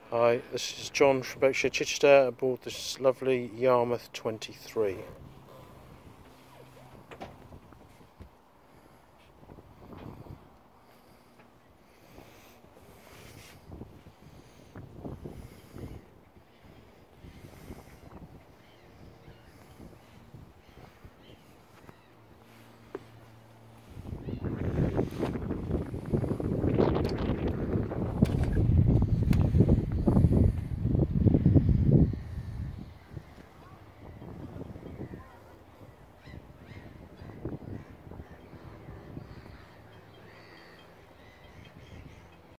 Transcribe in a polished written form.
Hi, this is John from Boatshed Chichester aboard this lovely Yarmouth 23.